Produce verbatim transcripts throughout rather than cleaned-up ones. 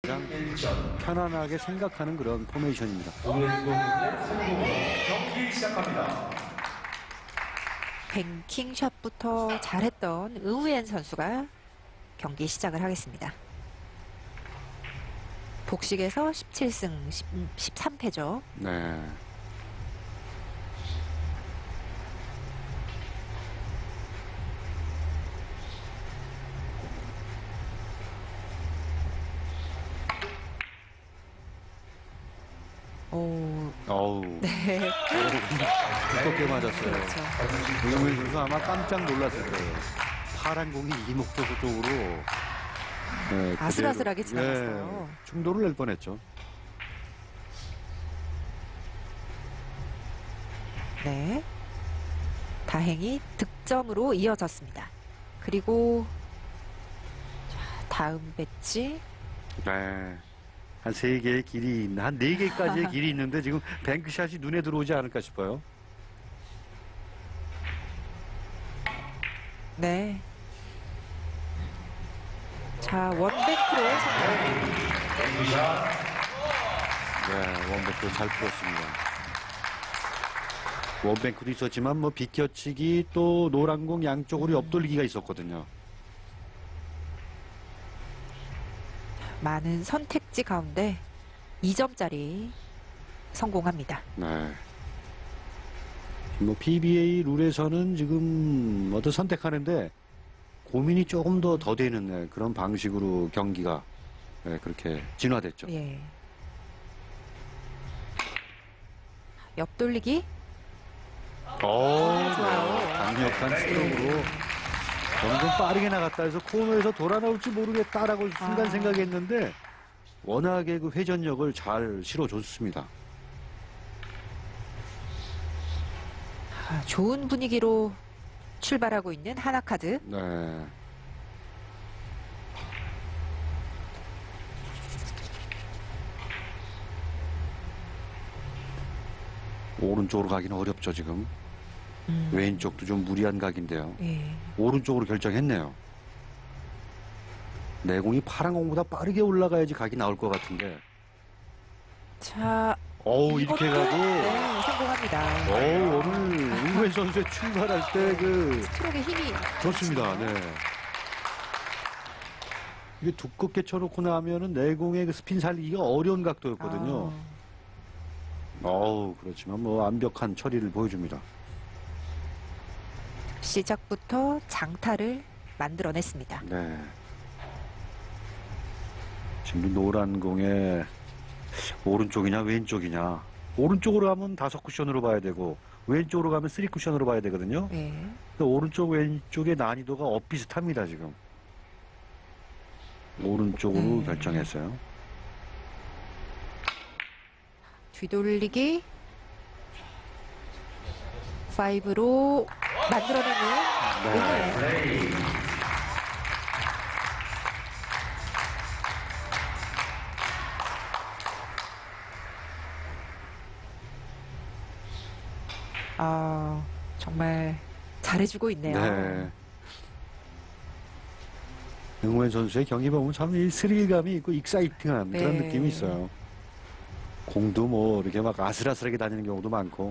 가장 편안하게 생각하는 그런 포메이션입니다. 경기 시작합니다. 뱅킹샷부터 잘했던 의우엔 선수가 경기 시작을 하겠습니다. 복식에서 십칠 승 십삼 패죠. 네. 오, 어우. 네. 두껍게 맞았어요. 그렇죠. 의우엔 선수 아마 깜짝 놀랐을 거예요. 파란 공이 이목표 쪽으로 네, 아슬아슬하게 그대로, 지나갔어요. 네, 충돌을 낼 뻔했죠. 네. 다행히 득점으로 이어졌습니다. 그리고 자, 다음 배치. 네. 한 세 개의 길이 있는, 한 네 개까지의 길이 있는데 지금 뱅크샷이 눈에 들어오지 않을까 싶어요. 네. 자, 원백으로 성공. 네, 원뱅크도 잘 풀었습니다. 원뱅크도 있었지만 뭐 비껴치기 또 노란 공 양쪽으로 옆돌리기가 있었거든요. 많은 선택지 가운데 이 점짜리 성공합니다. 네. 뭐 피비에이 룰에서는 지금 어떤 선택하는데 고민이 조금 더 더 되는 네, 그런 방식으로 경기가 네, 그렇게 진화됐죠. 예. 옆돌리기. 오, 좋아요. 강력한 스트로크로 점점 빠르게 나갔다 해서 코너에서 돌아 나올지 모르겠다라고 순간 아. 생각했는데 워낙에 그 회전력을 잘 실어줬습니다. 아, 좋은 분위기로 출발하고 있는 하나카드. 네. 오른쪽으로 가기는 어렵죠, 지금. 음. 왼쪽도 좀 무리한 각인데요. 예. 오른쪽으로 결정했네요. 내공이 파란 공보다 빠르게 올라가야지 각이 나올 것 같은데. 자, 어우, 이렇게 이것도, 가도. 네, 성공합니다. 어우, 오늘 우회 선수의 출발할 때 그. 스트로크의 힘이 좋습니다, 네. 이게 두껍게 쳐놓고 나면은 내공의 그 스핀 살리기가 어려운 각도였거든요. 아, 어우, 그렇지만 뭐 완벽한 처리를 보여줍니다. 시작부터 장타를 만들어냈습니다. 네. 지금 노란 공에 오른쪽이냐 왼쪽이냐. 오른쪽으로 가면 다섯 쿠션으로 봐야 되고 왼쪽으로 가면 쓰리 쿠션으로 봐야 되거든요. 네. 근데 오른쪽 왼쪽의 난이도가 엇비슷합니다, 지금. 오른쪽으로 네. 결정했어요. 뒤돌리기. 파이브로 만들어내는 네. 아, 정말 잘해주고 있네요. 네. 응우엔 선수의 경기 보면 참 이 스릴감이 있고 익사이팅한 그런 네. 느낌이 있어요. 공도 뭐 이렇게 막 아슬아슬하게 다니는 경우도 많고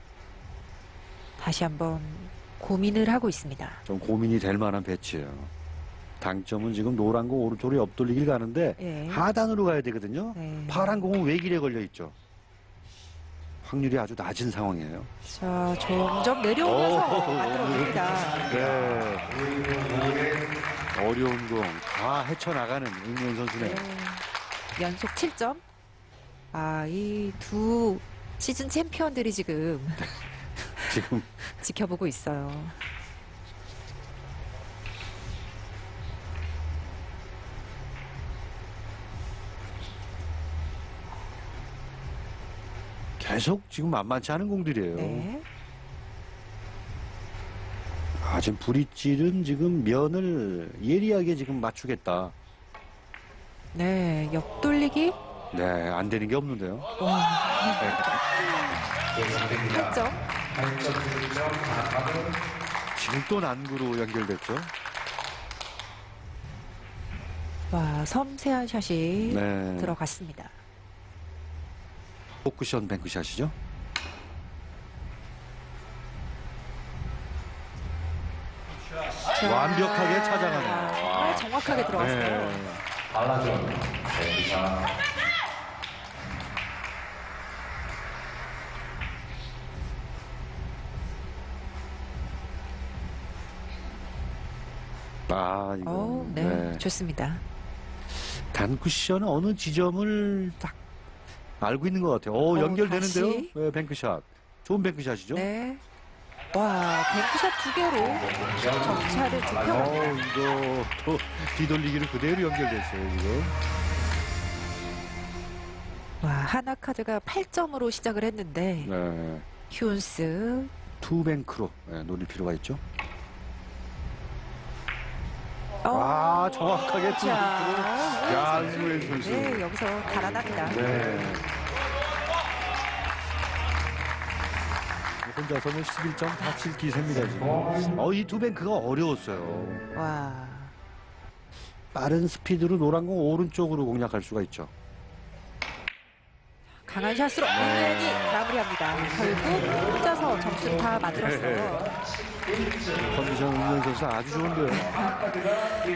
다시 한번 고민을 하고 있습니다. 좀 고민이 될 만한 배치예요. 당점은 지금 노란 공 오른쪽으로 옆돌리기를 가는데 예. 하단으로 가야 되거든요. 네. 파란 공은 외길에 걸려 있죠. 확률이 아주 낮은 상황이에요. 자, 점점 내려오면서 오, 만들어냅니다. 네. 어려운 공 다 헤쳐나가는 응우엔 선수네요. 네. 연속 칠 점. 아, 이 두 시즌 챔피언들이 지금 지금 지켜보고 있어요. 계속 지금 만만치 않은 공들이에요. 네. 아, 지금 브릿지는 지금 면을 예리하게 지금 맞추겠다. 네, 옆돌리기. 네, 안 되는 게 없는데요. 와, 네. 팔 점. 지금 또 난구로 연결됐죠. 와, 섬세한 샷이 네. 들어갔습니다. 포쿠션 뱅크샷이죠. 자, 완벽하게 찾아가네요. 아, 정말 정확하게 들어갔어요. 네. 아, 이거. 어, 네, 네. 좋습니다. 단 쿠션은 어느 지점을 딱 알고 있는 것 같아요. 오, 어, 연결되는데요? 다시. 네, 뱅크샷. 좋은 뱅크샷이죠? 네. 와, 뱅크샷 두 개로 점차를 어, 좁혀갑니다. 이거 또 뒤돌리기를 그대로 연결됐어요, 지금. 와, 하나카드가 팔 점으로 시작을 했는데 네. 휴온스 투뱅크로 네, 노릴 필요가 있죠. 어, 아, 정확하게 투뱅크로. 자, 야, 우현 선수. 이무현 선수. 네, 여기서 달아납니다. 네. 혼자서는 십일 점 사칠 기세입니다, 지금. 어, 이 투뱅크가 어려웠어요. 와, 빠른 스피드로 노란 공 오른쪽으로 공략할 수가 있죠. 강한 샷으로 오늘이 마무리합니다. 결국 혼자서 점수 다 만들었어요. 컨디션 운영 선수 아주 좋은데요.